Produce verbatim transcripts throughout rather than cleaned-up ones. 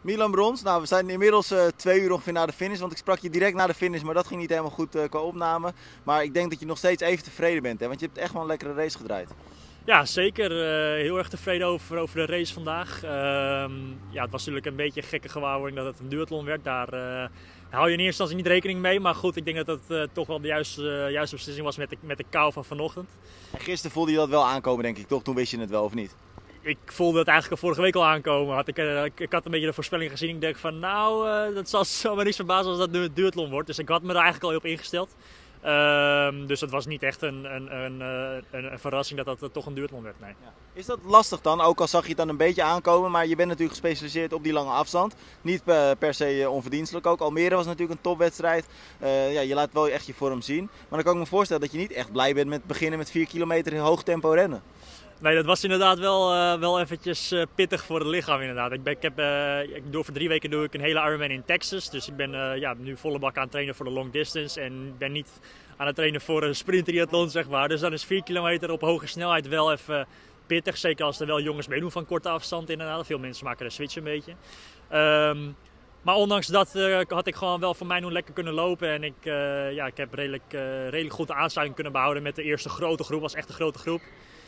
Milan Brons, nou we zijn inmiddels uh, twee uur ongeveer na de finish, want ik sprak je direct na de finish, maar dat ging niet helemaal goed uh, qua opname. Maar ik denk dat je nog steeds even tevreden bent, hè? Want je hebt echt wel een lekkere race gedraaid. Ja, zeker. Uh, heel erg tevreden over, over de race vandaag. Uh, ja, het was natuurlijk een beetje een gekke gewaarwording dat het een duathlon werd. Daar uh, hou je in eerste instantie niet rekening mee. Maar goed, ik denk dat het uh, toch wel de juiste, uh, juiste beslissing was met de, met de kou van vanochtend. En gisteren voelde je dat wel aankomen, denk ik, toch? Toen wist je het wel, of niet? Ik voelde het eigenlijk al vorige week al aankomen. Had ik, uh, ik, ik had een beetje de voorspelling gezien. Ik dacht van nou, uh, dat zal, zal me niet verbazen als dat nu een duathlon wordt. Dus ik had me er eigenlijk al op ingesteld. Uh, dus het was niet echt een, een, een, een, een verrassing dat dat toch een duathlon werd. Nee. Ja. Is dat lastig dan? Ook al zag je het dan een beetje aankomen, maar je bent natuurlijk gespecialiseerd op die lange afstand. Niet per, per se onverdienstelijk ook. Almere was natuurlijk een topwedstrijd. Uh, ja, je laat wel echt je vorm zien. Maar dan kan ik me voorstellen dat je niet echt blij bent met beginnen met vier kilometer in hoog tempo rennen. Nee, dat was inderdaad wel, uh, wel eventjes uh, pittig voor het lichaam inderdaad. Ik ben, ik heb, uh, ik doe, voor drie weken doe ik een hele Ironman in Texas. Dus ik ben uh, ja, nu volle bak aan het trainen voor de long distance. En ben niet aan het trainen voor een sprinttriathlon, zeg maar. Dus dan is vier kilometer op hoge snelheid wel even pittig. Zeker als er wel jongens meedoen van korte afstand inderdaad. Veel mensen maken de switch een beetje. Um, maar ondanks dat uh, had ik gewoon wel voor mij nog lekker kunnen lopen. En ik, uh, ja, ik heb redelijk, uh, redelijk goed de aansluiting kunnen behouden met de eerste grote groep. Het was echt een grote groep.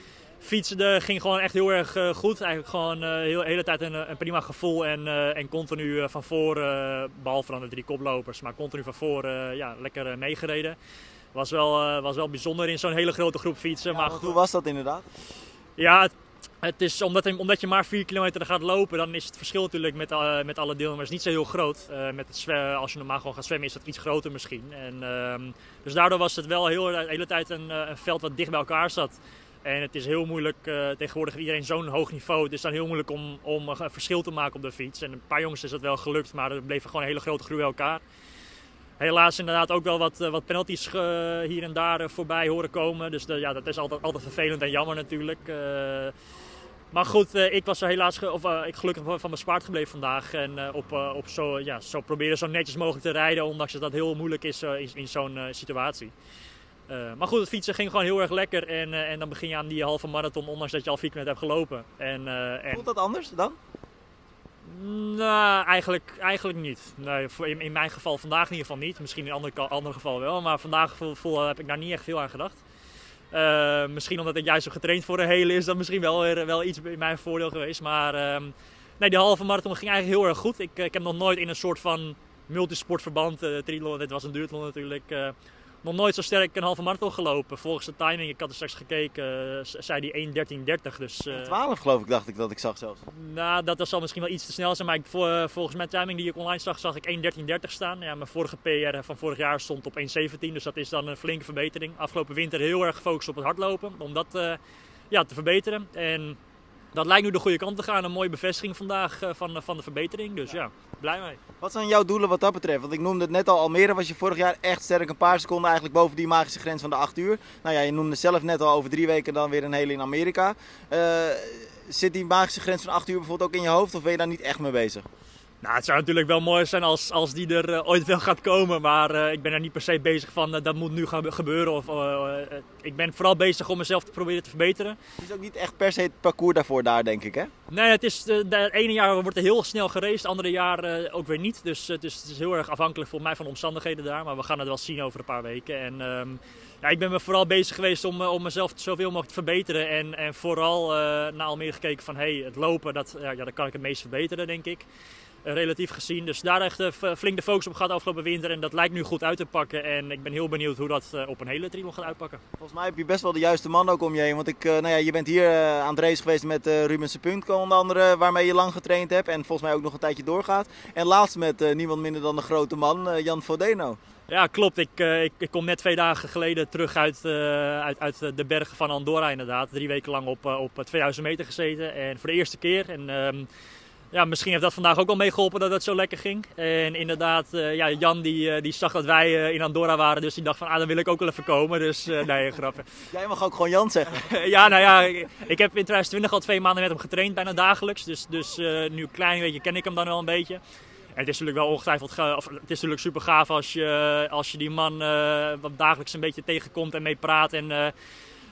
Fietsen ging gewoon echt heel erg uh, goed. Eigenlijk gewoon uh, heel, de hele tijd een, een prima gevoel. En, uh, en continu uh, van voren, uh, behalve dan de drie koplopers, maar continu van voren uh, ja, lekker uh, meegereden. Was wel, uh, was wel bijzonder in zo'n hele grote groep fietsen. Ja, maar hoe was dat inderdaad? Ja, het, het is, omdat, omdat je maar vier kilometer gaat lopen, dan is het verschil natuurlijk met, uh, met alle deelnemers niet zo heel groot. Uh, met het zwemmen, als je normaal gewoon gaat zwemmen is dat iets groter misschien. En, uh, dus daardoor was het wel heel, de hele tijd een, een veld wat dicht bij elkaar zat. En het is heel moeilijk, uh, tegenwoordig iedereen zo'n hoog niveau. Het is dan heel moeilijk om, om een verschil te maken op de fiets. En een paar jongens is dat wel gelukt, maar er bleven gewoon een hele grote groep bij elkaar. Helaas inderdaad ook wel wat, wat penalties uh, hier en daar uh, voorbij horen komen. Dus de, ja, dat is altijd, altijd vervelend en jammer natuurlijk. Uh, maar goed, uh, ik was er helaas ge- of, uh, ik gelukkig van bespaard gebleven vandaag. En uh, op, uh, op zo, ja, zo proberen zo netjes mogelijk te rijden, ondanks dat dat heel moeilijk is uh, in, in zo'n uh, situatie. Uh, maar goed, het fietsen ging gewoon heel erg lekker en, uh, en dan begin je aan die halve marathon, ondanks dat je al vier kilometer hebt gelopen. En, uh, en... Voelt dat anders dan? Nou, eigenlijk, eigenlijk niet. Nee, in, in mijn geval vandaag in ieder geval niet. Misschien in andere, andere geval wel, maar vandaag voel, voel, heb ik daar niet echt veel aan gedacht. Uh, misschien omdat ik juist zo getraind voor de hele is, dat misschien wel, weer, wel iets in mijn voordeel geweest. Maar uh, nee, die halve marathon ging eigenlijk heel erg goed. Ik, ik heb nog nooit in een soort van multisportverband, uh, triathlon, dit was een duathlon natuurlijk, uh, nog nooit zo sterk een halve marathon gelopen. Volgens de timing, ik had er straks gekeken, uh, zei die één dertien dertig. Dus, uh, twaalf geloof ik, dacht ik dat ik zag zelfs. Nou, dat, dat zal misschien wel iets te snel zijn, maar ik, uh, volgens mijn timing die ik online zag, zag ik één dertien dertig staan. Ja, mijn vorige P R van vorig jaar stond op één zeventien, dus dat is dan een flinke verbetering. Afgelopen winter heel erg gefocust op het hardlopen, om dat uh, ja, te verbeteren. En dat lijkt nu de goede kant te gaan, een mooie bevestiging vandaag uh, van, van de verbetering, dus ja, blij mee. Wat zijn jouw doelen wat dat betreft? Want ik noemde het net al, Almere was je vorig jaar echt sterk, een paar seconden eigenlijk boven die magische grens van de acht uur. Nou ja, je noemde zelf net al over drie weken dan weer een hele in Amerika. Uh, zit die magische grens van acht uur bijvoorbeeld ook in je hoofd of ben je daar niet echt mee bezig? Nou, het zou natuurlijk wel mooi zijn als, als die er uh, ooit wel gaat komen, maar uh, ik ben er niet per se bezig van uh, dat moet nu gaan gebeuren. Of, uh, uh, ik ben vooral bezig om mezelf te proberen te verbeteren. Het is ook niet echt per se het parcours daarvoor daar, denk ik, hè? Nee, het is, uh, het ene jaar wordt er heel snel geraced, het andere jaar uh, ook weer niet. Dus uh, het, is, het is heel erg afhankelijk volgens mij van de omstandigheden daar, maar we gaan het wel zien over een paar weken. En, um, ja, ik ben me vooral bezig geweest om, uh, om mezelf zoveel mogelijk te verbeteren en, en vooral uh, naar Almere gekeken van hey, het lopen, dat, uh, ja, dat kan ik het meest verbeteren, denk ik. Uh, relatief gezien. Dus daar echt uh, flink de focus op gehad afgelopen winter. En dat lijkt nu goed uit te pakken. En ik ben heel benieuwd hoe dat uh, op een hele triathlon gaat uitpakken. Volgens mij heb je best wel de juiste man ook om je heen. Want ik, uh, nou ja, je bent hier uh, aan het race geweest met uh, Ruben Sepunko onder andere. Waarmee je lang getraind hebt. En volgens mij ook nog een tijdje doorgaat. En laatst met uh, niemand minder dan de grote man uh, Jan Frodeno. Ja, klopt. Ik, uh, ik, ik kom net twee dagen geleden terug uit, uh, uit, uit de bergen van Andorra inderdaad. Drie weken lang op, uh, op tweeduizend meter gezeten. En voor de eerste keer. En, uh, Ja, misschien heeft dat vandaag ook wel meegeholpen dat het zo lekker ging. En inderdaad, uh, ja, Jan die, uh, die zag dat wij uh, in Andorra waren, dus die dacht van, ah, dan wil ik ook wel even komen. Dus, uh, nee, grapje. Jij mag ook gewoon Jan zeggen. Ja, nou ja, ik, ik heb in twintig twintig al twee maanden met hem getraind, bijna dagelijks. Dus, dus uh, nu een klein beetje ken ik hem dan wel een beetje. En het is natuurlijk wel ongetwijfeld, of, het is natuurlijk super gaaf als je, als je die man uh, wat dagelijks een beetje tegenkomt en mee praat. En, uh,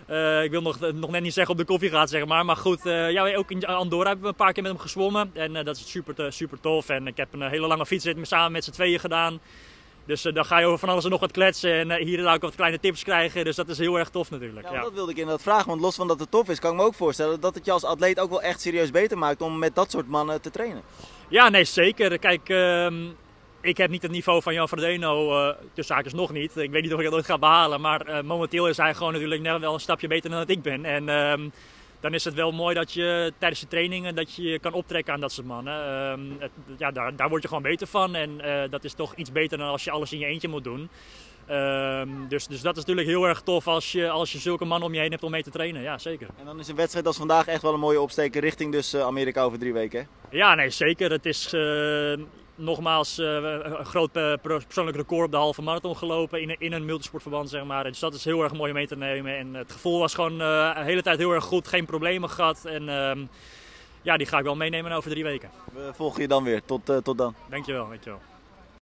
Uh, ik wil nog, nog net niet zeggen op de koffie gaat, zeg maar. Maar goed, uh, ja, ook in Andorra hebben we een paar keer met hem gezwommen. En uh, dat is super, super tof. En ik heb een hele lange fietsrit samen met z'n tweeën gedaan. Dus uh, dan ga je over van alles en nog wat kletsen. En uh, hier en daar ook wat kleine tips krijgen. Dus dat is heel erg tof natuurlijk. Ja, ja. Dat wilde ik inderdaad vragen. Want los van dat het tof is, kan ik me ook voorstellen dat het je als atleet ook wel echt serieus beter maakt om met dat soort mannen te trainen. Ja, nee, zeker. Kijk... Uh, Ik heb niet het niveau van Jan Frodeno, uh, tussen haakjes nog niet. Ik weet niet of ik dat ooit ga behalen, maar uh, momenteel is hij gewoon natuurlijk net wel een stapje beter dan dat ik ben. En uh, dan is het wel mooi dat je tijdens de trainingen dat je je kan optrekken aan dat soort mannen. Uh, het, ja, daar, daar word je gewoon beter van en uh, dat is toch iets beter dan als je alles in je eentje moet doen. Uh, dus, dus dat is natuurlijk heel erg tof als je, als je zulke mannen om je heen hebt om mee te trainen. Ja, zeker. En dan is een wedstrijd als vandaag echt wel een mooie opsteker richting dus uh, Amerika over drie weken, hè? Ja, nee, zeker. Het is... Uh, Nogmaals, uh, een groot uh, persoonlijk record op de halve marathon gelopen in, in een multisportverband, zeg maar. Dus dat is heel erg mooi om mee te nemen. En het gevoel was gewoon uh, de hele tijd heel erg goed, geen problemen gehad. En uh, ja, die ga ik wel meenemen over drie weken. We volgen je dan weer. Tot, uh, tot dan. Dankjewel, dankjewel.